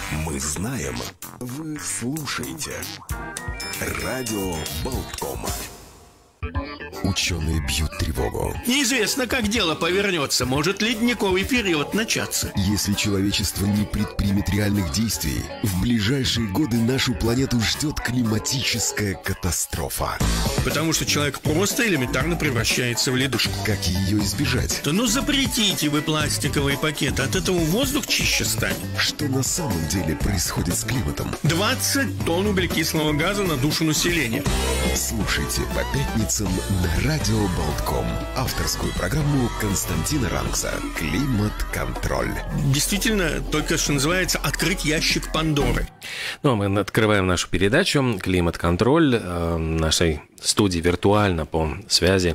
Мы знаем, вы слушаете. Радио Болтком. Ученые бьют тревогу. Неизвестно, как дело повернется. Может ледниковый период начаться. Если человечество не предпримет реальных действий, в ближайшие годы нашу планету ждет климатическая катастрофа. Потому что человек просто элементарно превращается в ледышку. Как ее избежать? Да запретите вы пластиковые пакеты. От этого воздух чище станет. Что на самом деле происходит с климатом? 20 тонн углекислого газа на душу населения. Слушайте по пятницам на Радио Болтком авторскую программу Константина Ранкса «Климат-контроль». Действительно, только что называется «Открыть ящик Пандоры». Ну, а мы открываем нашу передачу «Климат-контроль». В нашей студии виртуально по связи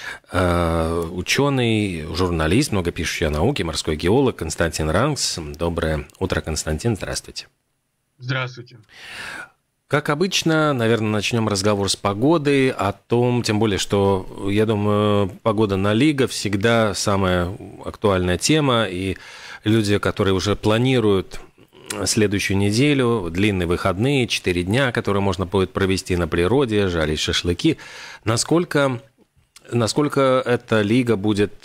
ученый, журналист, много пишущий о науке, морской геолог Константин Ранкс. Доброе утро, Константин. Здравствуйте. Здравствуйте. Как обычно, наверное, начнем разговор с погоды, о том, тем более, что, я думаю, погода на Лига всегда самая актуальная тема, и люди, которые уже планируют следующую неделю, длинные выходные, 4 дня, которые можно будет провести на природе, жарить шашлыки, насколько эта Лига будет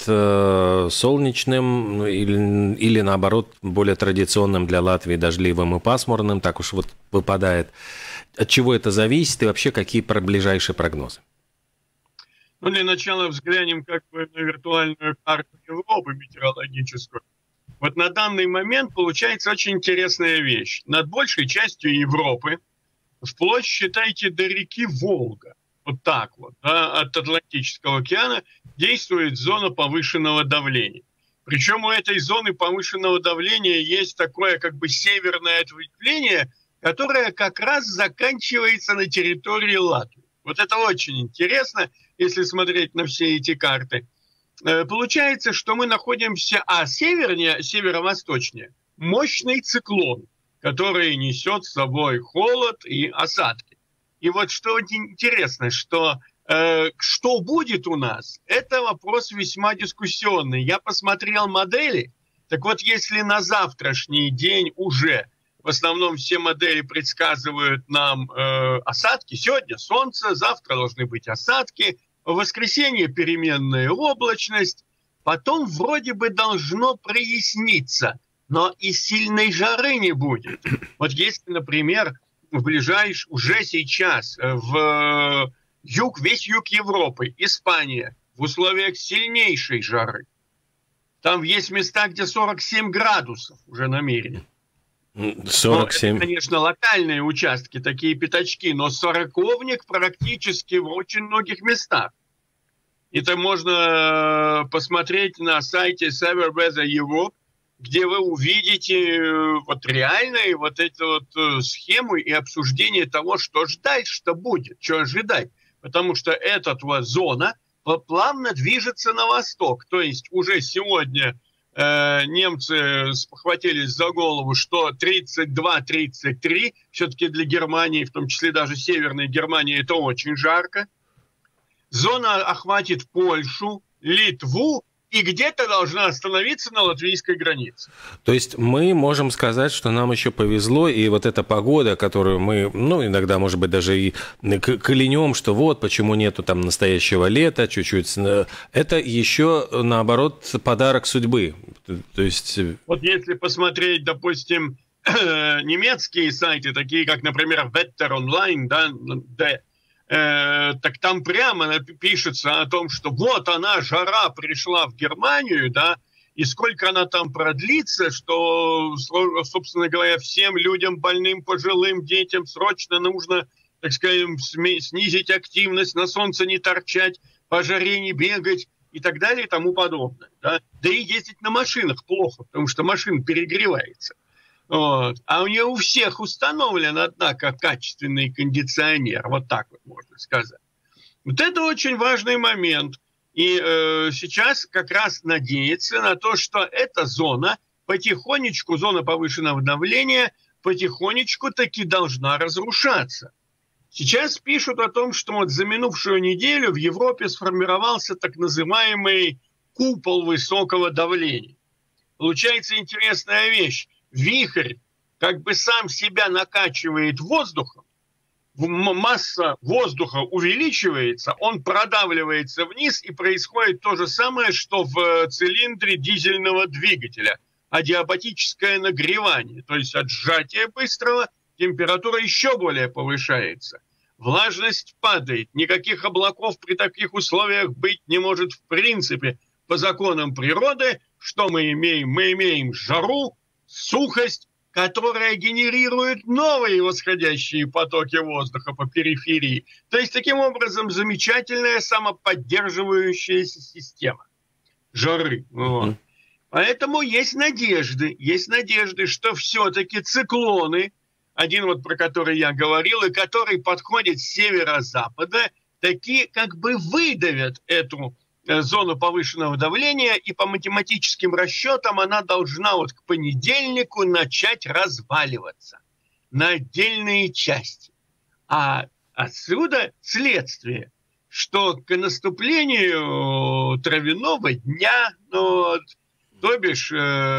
солнечным или, наоборот, более традиционным для Латвии, дождливым и пасмурным, так уж вот выпадает. От чего это зависит и вообще какие ближайшие прогнозы? Ну, для начала взглянем как бы на виртуальную карту Европы метеорологическую. Вот на данный момент получается очень интересная вещь. Над большей частью Европы, вплоть, считайте, до реки Волга, вот так вот, да, от Атлантического океана, действует зона повышенного давления. Причем у этой зоны повышенного давления есть такое как бы северное ответвление, которое как раз заканчивается на территории Латвии. Вот это очень интересно, если смотреть на все эти карты. Получается, что мы находимся, севернее, северо-восточнее, мощный циклон, который несет с собой холод и осадки. И вот что интересно, что будет у нас, это вопрос весьма дискуссионный. Я посмотрел модели, так вот если на завтрашний день уже в основном все модели предсказывают нам осадки, сегодня солнце, завтра должны быть осадки, в воскресенье переменная облачность, потом вроде бы должно проясниться, но и сильной жары не будет. Вот если, например, уже сейчас весь юг Европы, Испания, в условиях сильнейшей жары, там есть места, где 47 градусов уже намерено. 47. Это, конечно, локальные участки, такие пятачки, но сороковник практически в очень многих местах. Это можно посмотреть на сайте Severe Weather Europe, где вы увидите вот реальные вот эту вот схему и обсуждение того, что ждать, что будет, что ожидать. Потому что эта вот зона плавно движется на восток. То есть уже сегодня немцы схватились за голову, что 32-33, все-таки для Германии, в том числе даже Северной Германии, это очень жарко. Зона охватит Польшу, Литву и где-то должна остановиться на латвийской границе. То есть мы можем сказать, что нам еще повезло, и вот эта погода, которую мы, иногда, может быть, даже и клянем, что вот, почему нету там настоящего лета, чуть-чуть, это еще, наоборот, подарок судьбы. То есть... Вот если посмотреть, допустим, немецкие сайты, такие как, например, Wetter Online, да, так там прямо пишется о том, что вот она, жара пришла в Германию, да, и сколько она там продлится, что, собственно говоря, всем людям, больным, пожилым, детям срочно нужно, так скажем, снизить активность, на солнце не торчать, по жаре не бегать и так далее и тому подобное. Да, да и ездить на машинах плохо, потому что машина перегревается. Вот. А у нее у всех установлен, однако, качественный кондиционер. Вот так вот можно сказать. Вот это очень важный момент. И сейчас как раз надеется на то, что эта зона потихонечку, зона повышенного давления, потихонечку таки должна разрушаться. Сейчас пишут о том, что вот за минувшую неделю в Европе сформировался так называемый купол высокого давления. Получается интересная вещь. Вихрь как бы сам себя накачивает воздухом, масса воздуха увеличивается, он продавливается вниз, и происходит то же самое, что в цилиндре дизельного двигателя. Адиабатическое нагревание, то есть от сжатия быстрого температура еще более повышается. Влажность падает, никаких облаков при таких условиях быть не может в принципе. По законам природы, что мы имеем? Мы имеем жару, сухость, которая генерирует новые восходящие потоки воздуха по периферии. То есть, таким образом, замечательная самоподдерживающаяся система жары. Вот. Поэтому есть надежды, что все-таки циклоны, один вот про который я говорил, и который подходит с северо-запада, такие как бы выдавят эту зону повышенного давления, и по математическим расчетам она должна вот к понедельнику начать разваливаться на отдельные части. А отсюда следствие, что к наступлению травяного дня, то бишь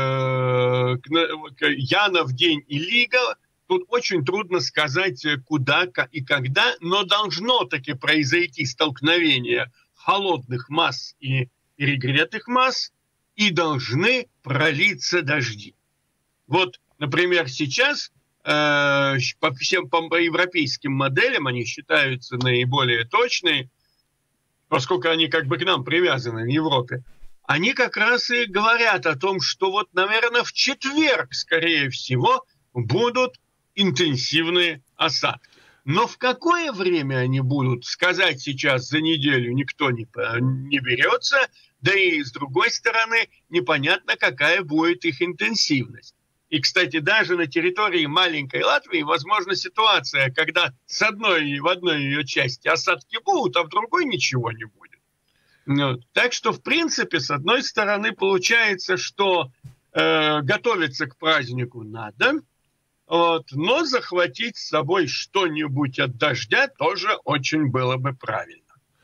Янов день и Лига, тут очень трудно сказать, куда и когда, но должно таки произойти столкновение холодных масс и перегретых масс, и должны пролиться дожди. Вот, например, сейчас по европейским моделям, они считаются наиболее точные, поскольку они как бы к нам привязаны в Европе, они как раз и говорят о том, что вот, наверное, в четверг, скорее всего, будут интенсивные осадки. Но в какое время они будут, сказать сейчас за неделю никто не берется, да и с другой стороны непонятно, какая будет их интенсивность. И, кстати, даже на территории маленькой Латвии возможна ситуация, когда в одной ее части осадки будут, а в другой ничего не будет. Вот. Так что, в принципе, с одной стороны, получается, что готовиться к празднику надо, вот, но захватить с собой что-нибудь от дождя тоже очень было бы правильно.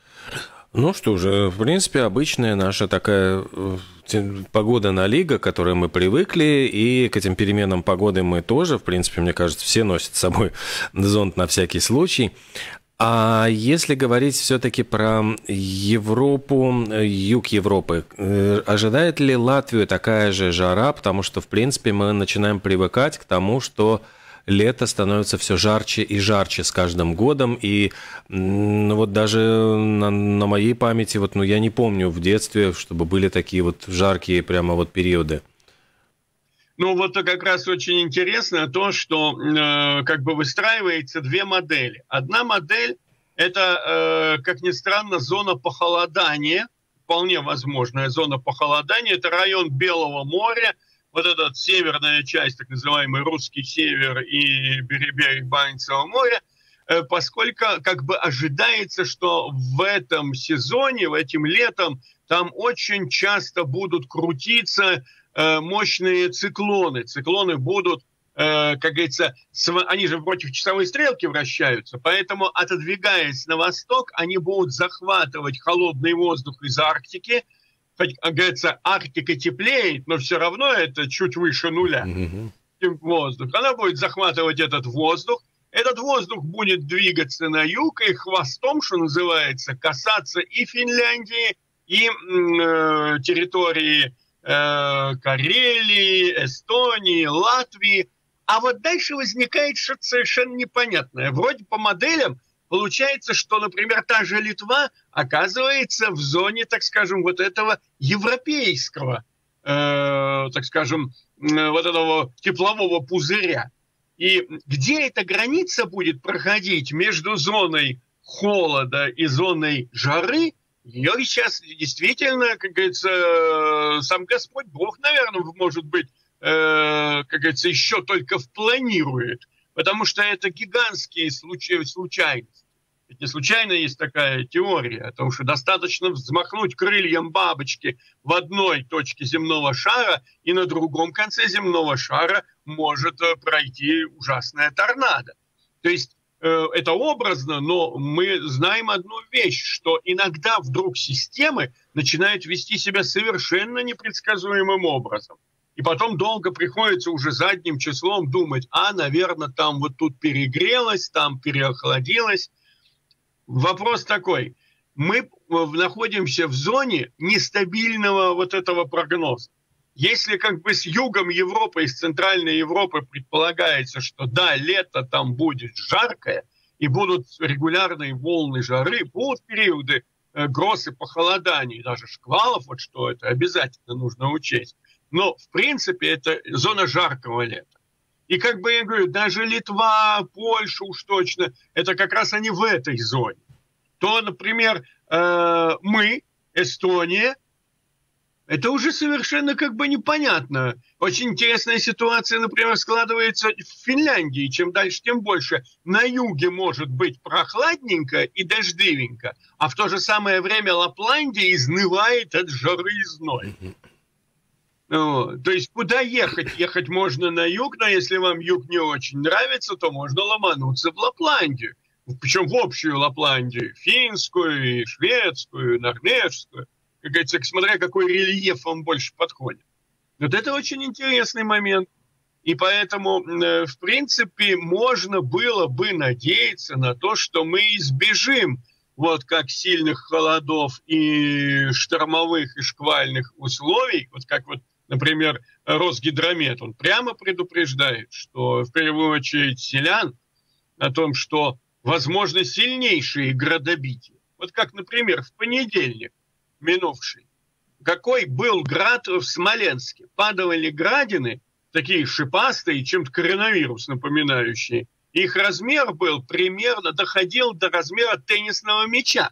Ну что же, в принципе, обычная наша такая погода на Лига, к которой мы привыкли, и к этим переменам погоды мы тоже, в принципе, мне кажется, все носят с собой зонт на всякий случай. А если говорить все-таки про Европу, юг Европы, ожидает ли Латвию такая же жара? Потому что, в принципе, мы начинаем привыкать к тому, что лето становится все жарче и жарче с каждым годом. И вот даже на моей памяти, я не помню в детстве, чтобы были такие вот жаркие прямо вот периоды. Ну, вот как раз очень интересно то, что как бы выстраивается две модели. Одна модель – это, как ни странно, зона похолодания, вполне возможная зона похолодания. Это район Белого моря, вот эта северная часть, так называемый русский север и берег Баренцева моря, поскольку как бы ожидается, что в этом сезоне, этим летом, там очень часто будут крутиться мощные циклоны. Циклоны будут, как говорится, они же против часовой стрелки вращаются, поэтому, отодвигаясь на восток, они будут захватывать холодный воздух из Арктики. Хоть, как говорится, Арктика теплеет, но все равно это чуть выше нуля. Воздух. Она будет захватывать этот воздух. Этот воздух будет двигаться на юг и хвостом, что называется, касаться и Финляндии, и территории Карелии, Эстонии, Латвии. А вот дальше возникает что-то совершенно непонятное. Вроде по моделям получается, что, например, та же Литва оказывается в зоне, так скажем, вот этого европейского, так скажем, вот этого теплового пузыря. И где эта граница будет проходить между зоной холода и зоной жары, ее сейчас действительно, как говорится, сам Господь Бог, наверное, может быть, как говорится, еще только впланирует, потому что это гигантские случайности. Ведь не случайно есть такая теория о том, что достаточно взмахнуть крыльям бабочки в одной точке земного шара, и на другом конце земного шара может пройти ужасная торнадо. То есть это образно, но мы знаем одну вещь, что иногда вдруг системы начинают вести себя совершенно непредсказуемым образом. и потом долго приходится уже задним числом думать, наверное, там вот тут перегрелось, там переохладилось. Вопрос такой. Мы находимся в зоне нестабильного вот этого прогноза. Если как бы с югом Европы и с центральной Европы предполагается, что да, лето там будет жаркое, и будут регулярные волны жары, будут периоды гроз и похолоданий, даже шквалов, вот что это обязательно нужно учесть. Но, в принципе, это зона жаркого лета. И как бы я говорю, даже Литва, Польша уж точно, это как раз они в этой зоне. То, например, мы, Эстония, это уже совершенно как бы непонятно. Очень интересная ситуация, например, складывается в Финляндии. Чем дальше, тем больше. На юге может быть прохладненько и дождливенько, а в то же самое время Лапландия изнывает от жары и зной. То есть куда ехать? Ехать можно на юг, но если вам юг не очень нравится, то можно ломануться в Лапландию. Причем в общую Лапландию. Финскую, и шведскую, и норвежскую. Как говорится, смотря какой рельеф вам больше подходит. Вот это очень интересный момент. И поэтому, в принципе, можно было бы надеяться на то, что мы избежим вот как сильных холодов и штормовых, и шквальных условий, вот как вот, например, Росгидромет, он прямо предупреждает, что в первую очередь селян о том, что возможно сильнейшие градобития. Вот как, например, в понедельник минувший. Какой был град в Смоленске? Падали градины, такие шипастые, чем-то коронавирус напоминающие. Их размер был примерно, доходил до размера теннисного мяча.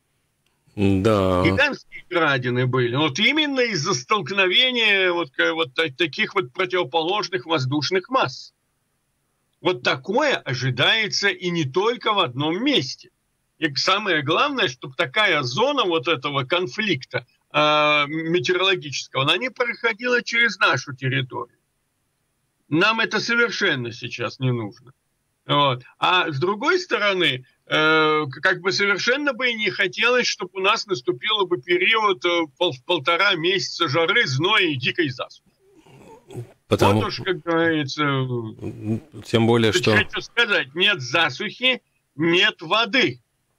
Да. Гигантские градины были. Вот именно из-за столкновения вот таких вот противоположных воздушных масс. Вот такое ожидается и не только в одном месте. И самое главное, чтобы такая зона вот этого конфликта метеорологического, она не проходила через нашу территорию. Нам это совершенно сейчас не нужно. Вот. А с другой стороны, как бы совершенно бы и не хотелось, чтобы у нас наступил бы период полтора месяца жары, зноя и дикой засухи. Потому... Вот уж, как говорится... Тем более, что... Хочу сказать, нет засухи, нет воды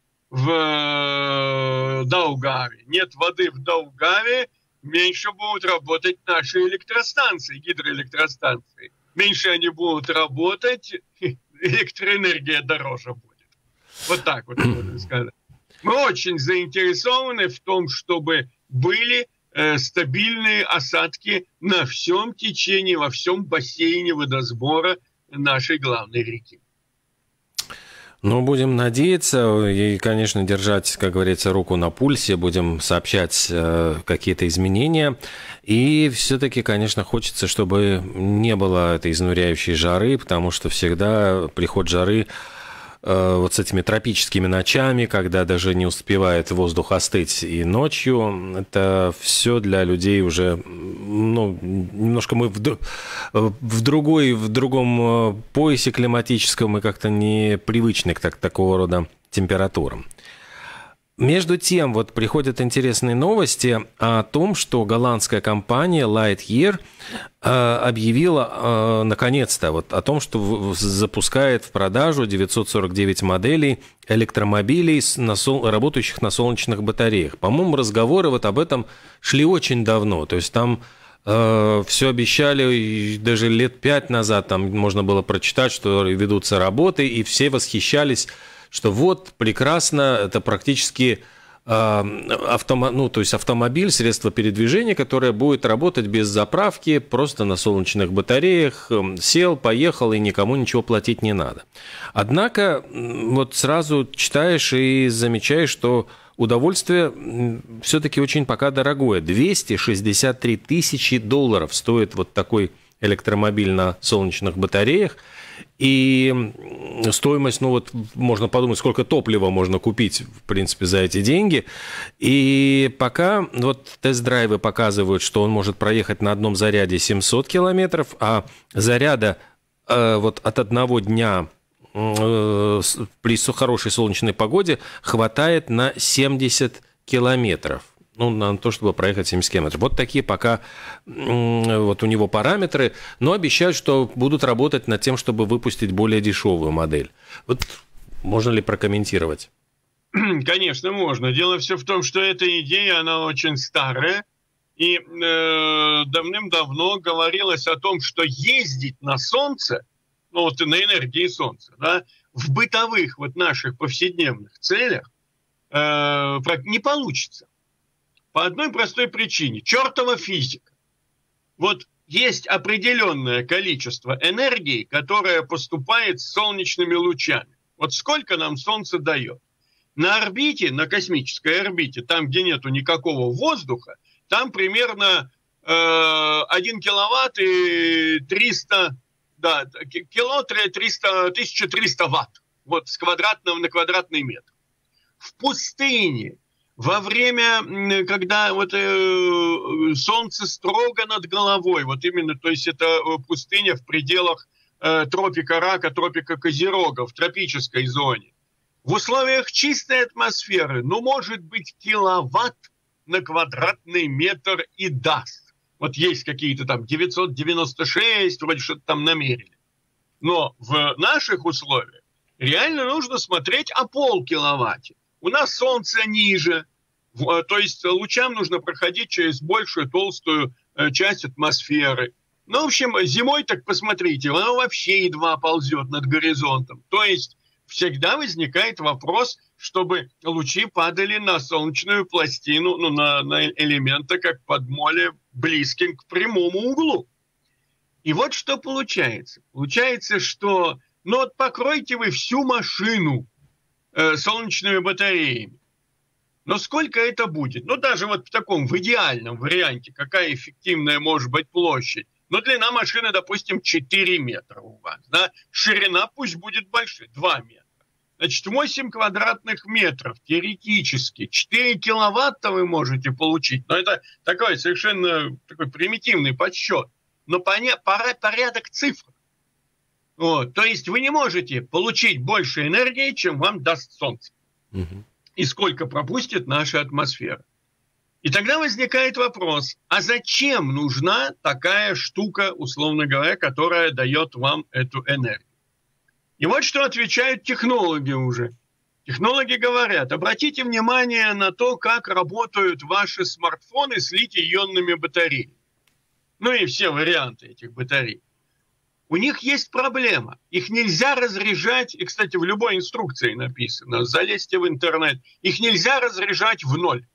в Даугаве. Нет воды в Даугаве, меньше будут работать наши электростанции, гидроэлектростанции. Меньше они будут работать, электроэнергия дороже будет. Вот так вот можно сказать. Мы очень заинтересованы в том, чтобы были стабильные осадки на всем течении, во всем бассейне водосбора нашей главной реки. Ну, будем надеяться и, конечно, держать, как говорится, руку на пульсе, будем сообщать какие-то изменения. И все-таки, конечно, хочется, чтобы не было этой изнуряющей жары, потому что всегда приход жары вот с этими тропическими ночами, когда даже не успевает воздух остыть и ночью, это все для людей уже, ну, немножко мы в другом поясе климатическом, мы как-то не привычны к такого рода температурам. Между тем, вот приходят интересные новости о том, что голландская компания Lightyear объявила наконец-то вот о том, что запускает в продажу 949 моделей электромобилей, работающих на солнечных батареях. По-моему, разговоры вот об этом шли очень давно. То есть там все обещали, и даже лет 5 назад там можно было прочитать, что ведутся работы, и все восхищались, что вот прекрасно, это практически то есть автомобиль, средство передвижения, которое будет работать без заправки, просто на солнечных батареях, сел, поехал, и никому ничего платить не надо. Однако вот сразу читаешь и замечаешь, что удовольствие все-таки очень пока дорогое. $263 тысячи стоит вот такой электромобиль на солнечных батареях. И стоимость, ну вот можно подумать, сколько топлива можно купить, в принципе, за эти деньги. И пока вот тест-драйвы показывают, что он может проехать на одном заряде 700 километров, а заряда вот от одного дня при хорошей солнечной погоде хватает на 70 километров. Ну, на то, чтобы проехать 70 километров. Вот такие пока вот у него параметры, но обещают, что будут работать над тем, чтобы выпустить более дешевую модель. Вот можно ли прокомментировать? Конечно, можно. Дело все в том, что эта идея, она очень старая, и давным-давно говорилось о том, что ездить на Солнце, ну вот на энергии Солнца, да, в бытовых вот наших повседневных целях не получится. По одной простой причине. Чертова физика. Вот есть определенное количество энергии, которое поступает с солнечными лучами. Вот сколько нам Солнце дает. На орбите, на космической орбите, там, где нету никакого воздуха, там примерно 1 киловатт и 300, да, 1300 ватт. Вот с квадратного на квадратный метр. В пустыне, во время, когда вот солнце строго над головой, вот именно, то есть это пустыня в пределах тропика Рака, тропика Козерога, в тропической зоне. В условиях чистой атмосферы, ну, может быть, киловатт на квадратный метр и даст. Вот есть какие-то там 996, вроде что-то там намерили. Но в наших условиях реально нужно смотреть о полкиловатте. У нас Солнце ниже, то есть лучам нужно проходить через большую толстую часть атмосферы. Ну, в общем, зимой, так посмотрите, оно вообще едва ползет над горизонтом. То есть всегда возникает вопрос, чтобы лучи падали на солнечную пластину, ну, на элементы, как подмоле, близким к прямому углу. И вот что получается. Получается, что, ну, вот покройте вы всю машину солнечными батареями. Но сколько это будет? Ну, даже вот в таком, в идеальном варианте, какая эффективная может быть площадь? Ну, длина машины, допустим, 4 метра у вас, да? Ширина пусть будет большой, 2 метра. Значит, 8 квадратных метров, теоретически, 4 киловатта вы можете получить. Но это такой совершенно такой примитивный подсчет. Но порядок цифр. Вот. То есть вы не можете получить больше энергии, чем вам даст Солнце. И сколько пропустит наша атмосфера. И тогда возникает вопрос, а зачем нужна такая штука, условно говоря, которая дает вам эту энергию? И вот что отвечают технологи уже. Технологи говорят, обратите внимание на то, как работают ваши смартфоны с литий-ионными батареями. Ну и все варианты этих батарей. У них есть проблема. Их нельзя разряжать, и, кстати, в любой инструкции написано, залезьте в интернет, их нельзя разряжать в ноль.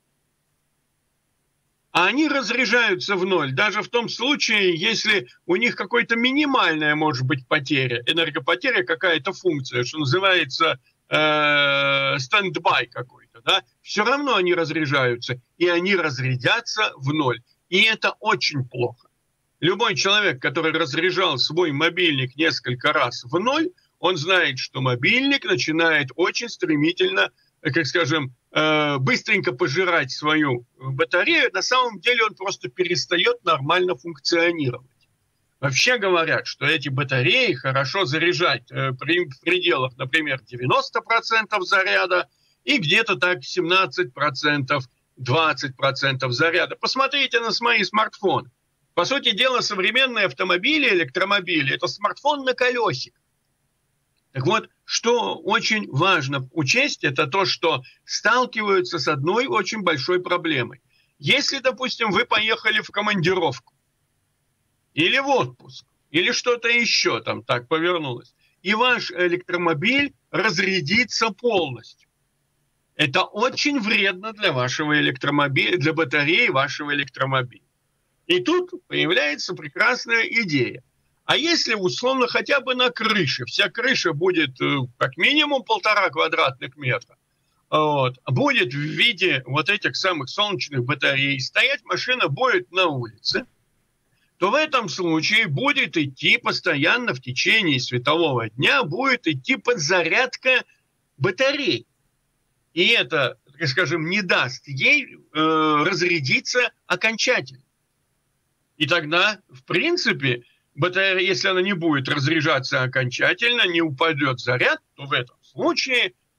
А они разряжаются в ноль, даже в том случае, если у них какая-то минимальная, может быть, потеря, энергопотеря, какая-то функция, что называется стендбай какой-то, да, все равно они разряжаются, и они разрядятся в ноль. И это очень плохо. Любой человек, который разряжал свой мобильник несколько раз в ноль, он знает, что мобильник начинает очень стремительно, как скажем, быстренько пожирать свою батарею. На самом деле он просто перестает нормально функционировать. Вообще говорят, что эти батареи хорошо заряжать в пределах, например, 90% заряда и где-то так 17%, 20% заряда. Посмотрите на свои смартфоны. По сути дела, современные автомобили, электромобили – это смартфон на колесиках. Так вот, что очень важно учесть, это то, что сталкиваются с одной очень большой проблемой. Если, допустим, вы поехали в командировку, или в отпуск, или что-то еще там так повернулось, и ваш электромобиль разрядится полностью. Это очень вредно для вашего электромобиля, для батареи вашего электромобиля. И тут появляется прекрасная идея. А если условно хотя бы на крыше, вся крыша будет как минимум 1,5 квадратных метра, вот, будет в виде вот этих самых солнечных батарей, стоять машина будет на улице, то в этом случае будет идти постоянно в течение светового дня, будет идти подзарядка батарей. И это, так скажем, не даст ей разрядиться окончательно. И тогда, в принципе, батарея, если она не будет разряжаться окончательно, не упадет заряд, то в этом случае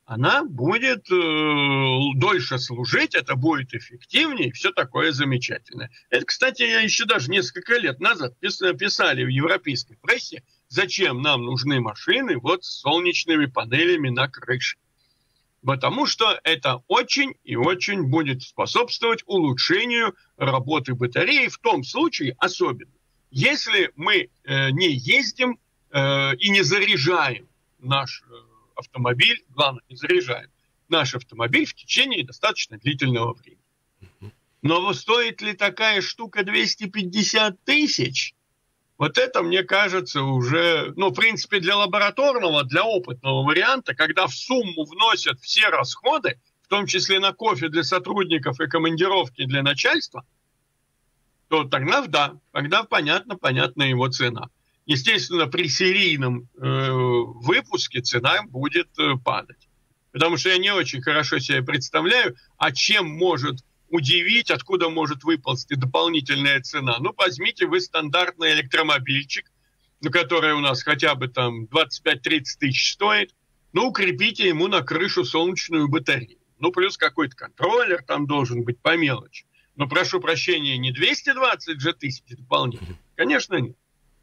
она будет дольше служить, это будет эффективнее, все такое замечательное. Это, кстати, еще даже несколько лет назад писали в европейской прессе, зачем нам нужны машины вот с солнечными панелями на крыше. Потому что это очень и очень будет способствовать улучшению работы батареи, в том случае особенно, если мы не ездим и не заряжаем наш автомобиль, главное, не заряжаем наш автомобиль в течение достаточно длительного времени. Но стоит ли такая штука 250 тысяч? Вот это, мне кажется, уже, в принципе, для лабораторного, для опытного варианта, когда в сумму вносят все расходы, в том числе на кофе для сотрудников и командировки для начальства, то тогда понятна его цена. Естественно, при серийном выпуске цена будет падать. Потому что я не очень хорошо себе представляю, а чем может удивить, откуда может выползти дополнительная цена. Возьмите вы стандартный электромобильчик, который у нас хотя бы там 25-30 тысяч стоит, укрепите ему на крышу солнечную батарею. Плюс какой-то контроллер там должен быть по мелочи. Но, прошу прощения, не 220 же тысяч дополнительно. Конечно, нет.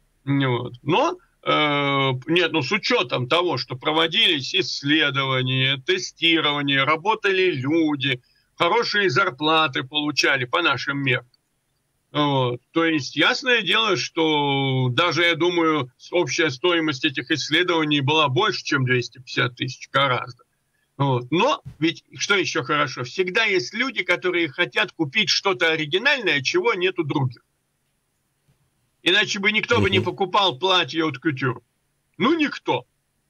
Но с учетом того, что проводились исследования, тестирования, работали люди, хорошие зарплаты получали по нашим меркам. То есть, ясное дело, что даже, я думаю, общая стоимость этих исследований была больше, чем 250 тысяч, гораздо. Но ведь, что еще хорошо, всегда есть люди, которые хотят купить что-то оригинальное, чего нет у других. Иначе бы никто бы не покупал платье от Couture. Никто.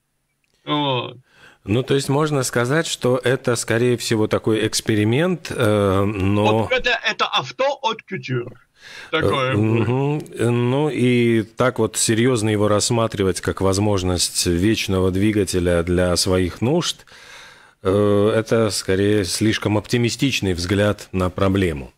То есть можно сказать, что это, скорее всего, такой эксперимент, но... Это авто от Couture. Такое. И так вот серьезно его рассматривать как возможность вечного двигателя для своих нужд, это, скорее, слишком оптимистичный взгляд на проблему.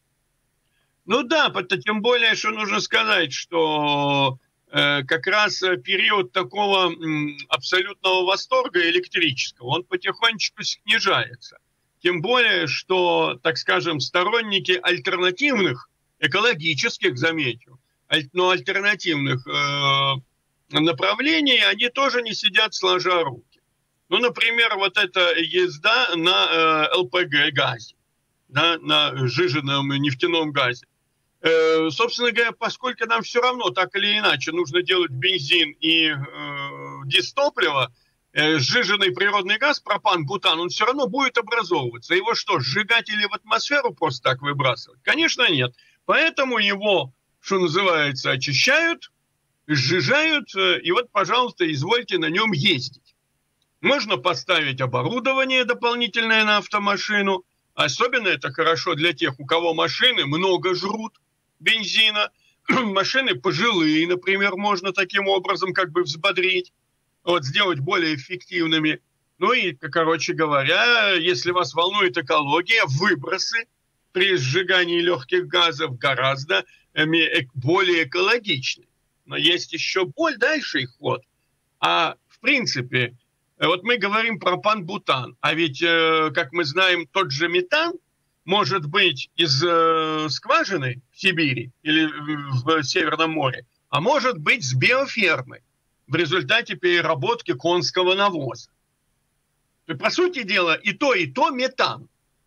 Тем более, что нужно сказать, что как раз период такого абсолютного восторга электрического, он потихонечку снижается. Тем более, что, так скажем, сторонники альтернативных, экологических, замечу, но альтернативных направлений, они тоже не сидят сложа руки. Например, вот эта езда на ЛПГ-газе, на сжиженном нефтяном газе. Собственно говоря, поскольку нам все равно, так или иначе, нужно делать бензин и дистопливо, сжиженный природный газ, пропан, бутан, он все равно будет образовываться. Его что, сжигать или в атмосферу просто так выбрасывать? Конечно, нет. Поэтому его, что называется, очищают, сжижают, и пожалуйста, извольте на нем ездить. Можно поставить оборудование дополнительное на автомашину. Особенно это хорошо для тех, у кого машины много жрут бензина. Машины пожилые, например, можно таким образом взбодрить, сделать более эффективными. Короче говоря, если вас волнует экология, выбросы при сжигании легких газов гораздо более экологичны. Но есть еще дальший ход. В принципе, мы говорим про пропан-бутан, а ведь, как мы знаем, тот же метан может быть из скважины в Сибири или в Северном море, а может быть с биофермы в результате переработки конского навоза. По сути дела, и то метан.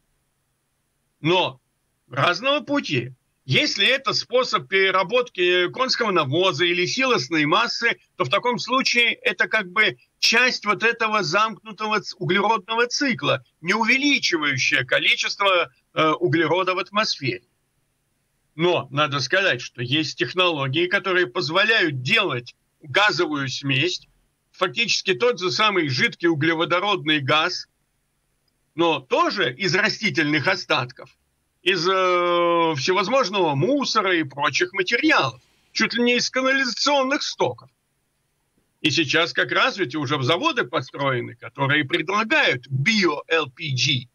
Но разного пути. Если это способ переработки конского навоза или силосной массы, то в таком случае это часть этого замкнутого углеродного цикла, не увеличивающая количество углерода в атмосфере. Но надо сказать, что есть технологии, которые позволяют делать газовую смесь, фактически тот же самый жидкий углеводородный газ, но тоже из растительных остатков, из всевозможного мусора и прочих материалов, чуть ли не из канализационных стоков. И сейчас как раз ведь уже заводы построены, которые предлагают био-ЛПГ,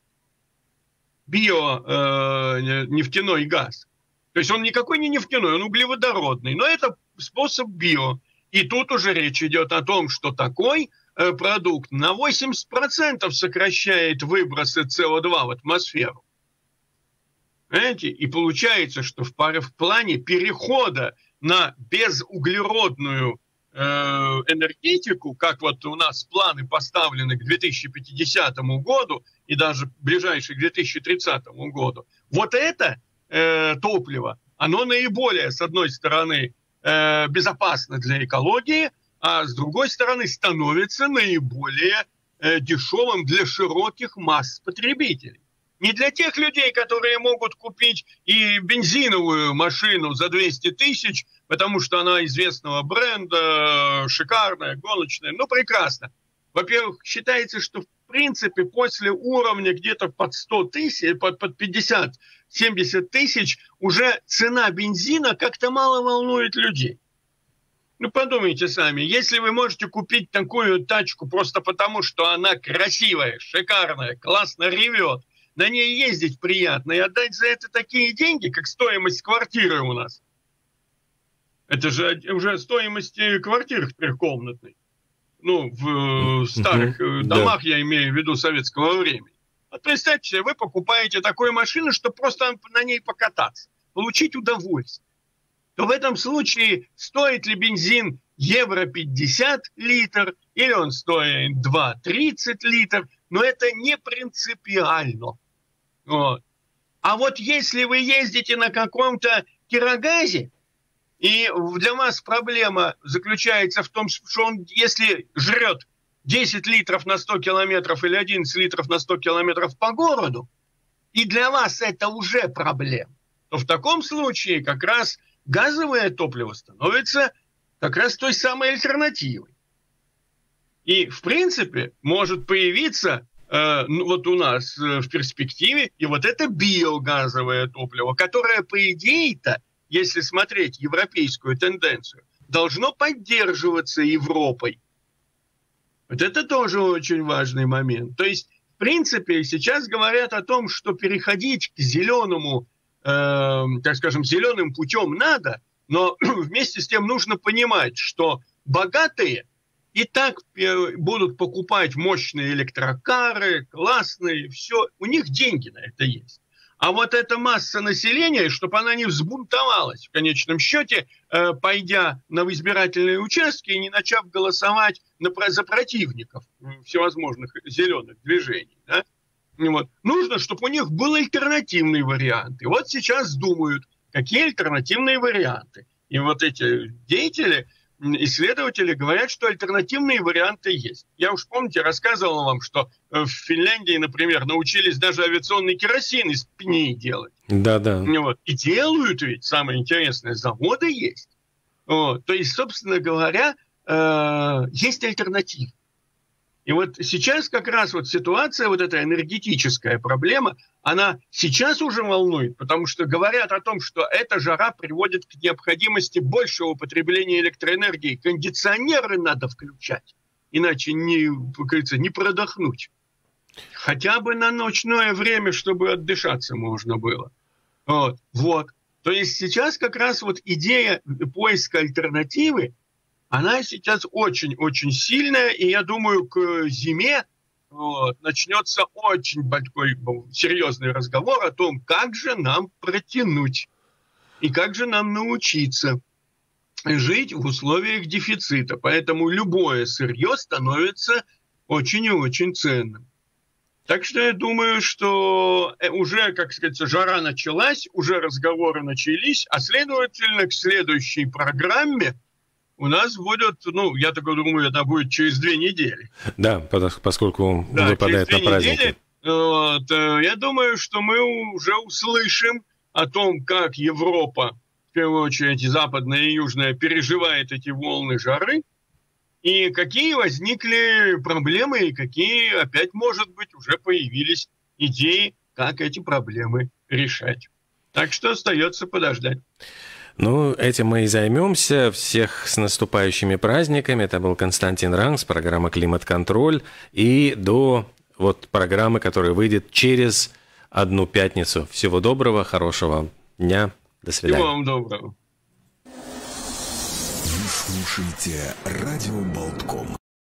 био-нефтяной газ. То есть он никакой не нефтяной, он углеводородный, но это способ био. И тут уже речь идет о том, что такой продукт на 80% сокращает выбросы СО2 в атмосферу. Понимаете? И получается, что в плане перехода на безуглеродную энергетику, как вот у нас планы поставлены к 2050 году и даже ближайший к 2030 году, вот это топливо, оно наиболее, с одной стороны, безопасно для экологии, а с другой стороны становится наиболее дешевым для широких масс потребителей. Не для тех людей, которые могут купить и бензиновую машину за 200 тысяч, потому что она известного бренда, шикарная, гоночная, ну прекрасно. Во-первых, считается, что в принципе после уровня где-то под 100 тысяч, под 50-70 тысяч уже цена бензина как-то мало волнует людей. Ну подумайте сами, если вы можете купить такую тачку просто потому, что она красивая, шикарная, классно ревет, на ней ездить приятно и отдать за это такие деньги, как стоимость квартиры у нас. Это же уже стоимость квартир трехкомнатной. Ну, в старых домах, я имею в виду советского времени. Вот представьте себе, вы покупаете такую машину, чтобы просто на ней покататься, получить удовольствие. То в этом случае стоит ли бензин евро 50 литр, или он стоит 2,30 литр, но это не принципиально. Вот. А вот если вы ездите на каком-то кирогазе, и для вас проблема заключается в том, что он, если жрет 10 литров на 100 километров или 11 литров на 100 километров по городу, и для вас это уже проблема, то в таком случае как раз газовое топливо становится как раз той самой альтернативой. И, в принципе, может появиться вот у нас в перспективе и вот это биогазовое топливо, которое, по идее-то, если смотреть европейскую тенденцию, должно поддерживаться Европой. Вот это тоже очень важный момент. То есть, в принципе, сейчас говорят о том, что переходить к зеленому, так скажем, зеленым путем надо, но вместе с тем нужно понимать, что богатые и так будут покупать мощные электрокары, классные, все, у них деньги на это есть. А вот эта масса населения, чтобы она не взбунтовалась в конечном счете, пойдя на избирательные участки и не начав голосовать за противников всевозможных зеленых движений, да? Вот. Нужно, чтобы у них был альтернативный вариант. И вот сейчас думают, какие альтернативные варианты. И вот эти деятели, исследователи говорят, что альтернативные варианты есть. Я уж, помните, рассказывал вам, что в Финляндии, например, научились даже авиационный керосин из пней делать. Да-да. Вот. И делают ведь, самое интересное, заводы есть. Вот. То есть, собственно говоря, есть альтернатива. И вот сейчас как раз вот ситуация, вот эта энергетическая проблема, она сейчас уже волнует, потому что говорят о том, что эта жара приводит к необходимости большего потребления электроэнергии. Кондиционеры надо включать, иначе не продохнуть. Хотя бы на ночное время, чтобы отдышаться можно было. Вот. То есть сейчас как раз вот идея поиска альтернативы, она сейчас очень-очень сильная, и я думаю, к зиме начнется очень большой, серьезный разговор о том, как же нам протянуть и как же нам научиться жить в условиях дефицита. Поэтому любое сырье становится очень и очень ценным. Так что я думаю, что уже, как сказать, жара началась, уже разговоры начались, а следовательно, к следующей программе у нас будет, я так думаю, это будет через 2 недели. Да, поскольку выпадает на праздники. Я думаю, что мы уже услышим о том, как Европа, в первую очередь западная и южная, переживает эти волны жары, и какие возникли проблемы, и какие, опять, может быть, уже появились идеи, как эти проблемы решать. Так что остается подождать. Этим мы и займемся. Всех с наступающими праздниками. Это был Константин Рангс, программа «Климат-контроль». И до программы, которая выйдет через одну пятницу. Всего доброго, хорошего дня. До свидания. Всего вам доброго. Вы слушаете радио Болтком.